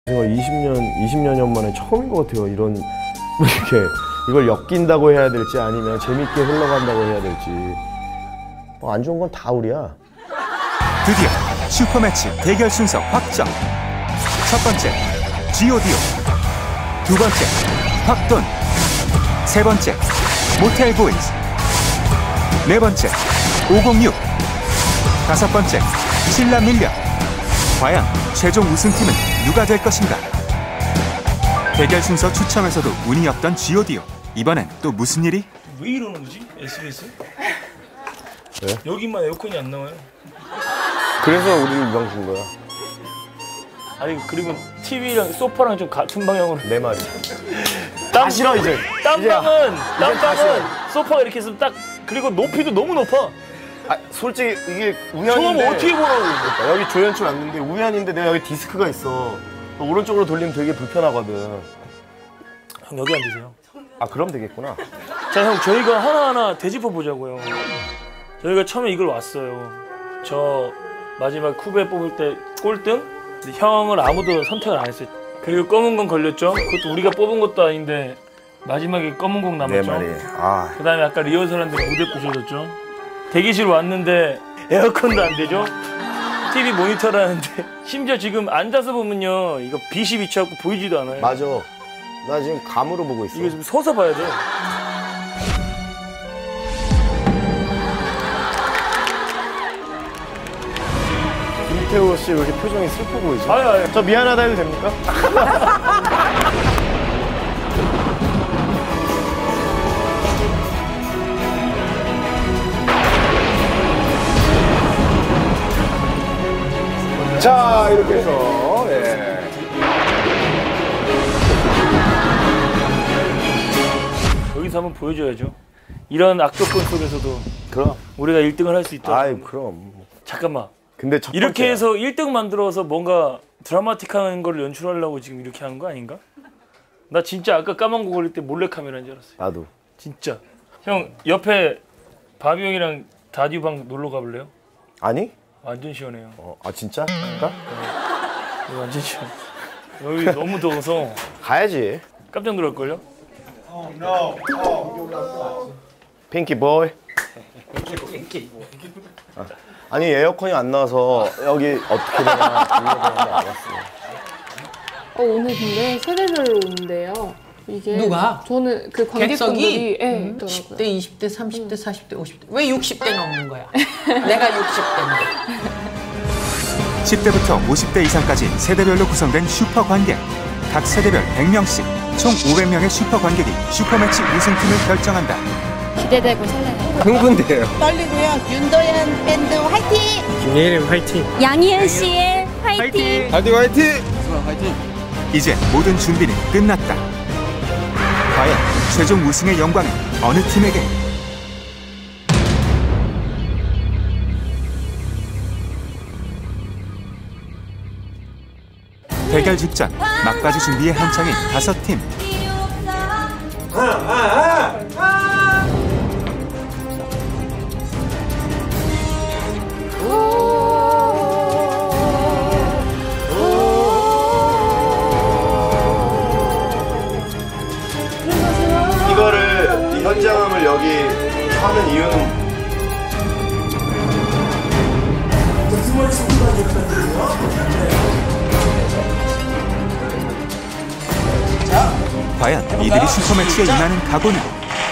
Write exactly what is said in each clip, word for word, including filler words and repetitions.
제가 이십 년, 이십 년 만에 처음인 것 같아요. 이런 이렇게 이걸 엮인다고 해야 될지 아니면 재밌게 흘러간다고 해야 될지. 어, 안 좋은 건 다 우리야. 드디어 슈퍼매치 대결 순서 확정. 첫 번째 지오디오, 두 번째 곽돈, 세 번째 모텔 보이즈, 네 번째 오공육, 다섯 번째 신라 밀려. 과연 최종 우승팀은 누가 될 것인가? 대결 순서 추첨에서도 운이 없던 지오디오. 이번엔 또 무슨 일이? 왜 이러는 거지? 에스비에스? 왜? 여기만 에어컨이 안 나와요. 그래서 우리를 유방 준 거야. 아니 그리고 티비랑 소파랑 좀 같은 방향으로. 내 말이. 땀, 다 싫어 이제. 땀방은 이제 땀방은 소파가 이렇게 있으면 딱 그리고 높이도 너무 높아. 아, 솔직히 이게 우연인데. 저건 어떻게 보라고. 그러니까 여기 조연출 왔는데 우연인데 내가 여기 디스크가 있어. 오른쪽으로 돌리면 되게 불편하거든. 형 여기 앉으세요. 아 그럼 되겠구나. 자 형 저희가 하나하나 되짚어 보자고요. 저희가 처음에 이걸 왔어요. 저 마지막 쿠베 뽑을 때 꼴등? 근데 형을 아무도 선택을 안 했어요. 그리고 검은 공 걸렸죠. 그것도 우리가 뽑은 것도 아닌데 마지막에 검은 공 남았죠. 내 말이. 아. 그 다음에 아까 리허설하는데 무대 부셔졌죠. 대기실 왔는데 에어컨도 안 되죠. 티비 모니터를 하는데 심지어 지금 앉아서 보면요 이거 빛이 비쳐갖고 보이지도 않아요. 맞아. 나 지금 감으로 보고 있어. 이거 좀 서서 봐야 돼. 김태호 씨 왜 이렇게 표정이 슬퍼 보이죠? 아유, 아유. 저 미안하다 해도 됩니까? 자, 이렇게 해서 예. 여기서 한번 보여줘야죠. 이런 악조건 속에서도 그럼 우리가 일 등을 할 수 있다. 아이 그럼. 잠깐만. 근데 첫 이렇게 번째야. 해서 일 등 만들어서 뭔가 드라마틱한 걸 연출하려고 지금 이렇게 하는 거 아닌가? 나 진짜 아까 까만 거 걸릴 때 몰래 카메라인 줄 알았어요. 나도. 진짜. 형 옆에 바비 형이랑 다디오 방 놀러 가볼래요? 아니? 완전 시원해요. 어, 아 진짜? 갈까? 여기 완전 시원. 여기 너무 더워서 가야지. 깜짝 놀랄걸요? Oh no. Oh. 핑키 보이. 아, 아니 에어컨이 안 나와서 여기 어떻게 되나 궁금해서 알았어요. 어, 오늘 근데 세대별로 오는데요. 이게 누가? 저는 그 관객분들이 예, 음, 있더라고요. 십 대, 이십 대, 삼십 대, 사십 대, 오십 대. 왜 육십 대는 없는 거야? 내가 육십 대인데. 십 대부터 오십 대 이상까지 세대별로 구성된 슈퍼 관객. 각 세대별 백 명씩 총 오백 명의 슈퍼 관객이 슈퍼매치 우승팀을 결정한다. 기대되고 설레요. 흥분돼요. 떨리고요. 윤도현 밴드 화이팅! 김예림 화이팅! 양희은 씨의 화이팅! 다디 화이팅! 화이팅! 이제 모든 준비는 끝났다. 과연 최종 우승의 영광은 어느 팀에게? 대결 직전 막바지 준비에 한창인 다섯 팀. 이거를 이 현장음을 여기 하는 이유는 과연 이들이 슈퍼매치에 임하는 각오는?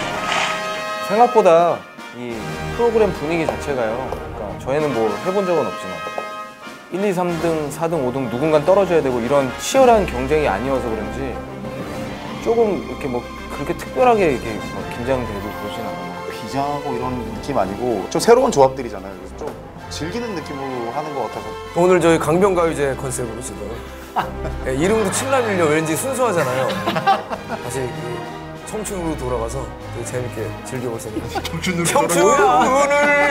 생각보다 이 프로그램 분위기 자체가요. 그러니까 저희는 뭐 해본 적은 없지만 일, 이, 삼 등, 사 등, 오 등 누군가 떨어져야 되고 이런 치열한 경쟁이 아니어서 그런지 조금 이렇게 뭐 그렇게 특별하게 이렇게 뭐 긴장되고 그러진 않아요. 비장하고 이런 느낌 아니고 좀 새로운 조합들이잖아요. 그래서 좀 즐기는 느낌으로 하는 것 같아서. 오늘 저희 강변가요제 컨셉으로 지금 네, 이름도 칠라밀려 왠지 순수하잖아요. 다시 이 청춘으로 돌아가서 되게 재밌게 즐겨볼 생각입니다. 청춘으로 청춘을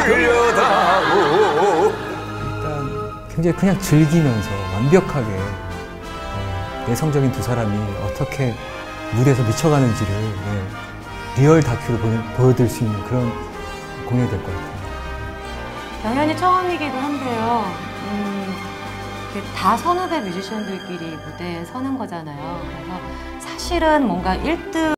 돌려다오. 일단 굉장히 그냥 즐기면서 완벽하게 내성적인 두 사람이 어떻게 무대에서 미쳐가는지를 네, 리얼 다큐로 보여, 보여드릴 수 있는 그런 공연이 될 것 같아요. 당연히 처음이기도 한데요. 음, 다 선후배 뮤지션들끼리 무대에 서는 거잖아요. 그래서 사실은 뭔가 일 등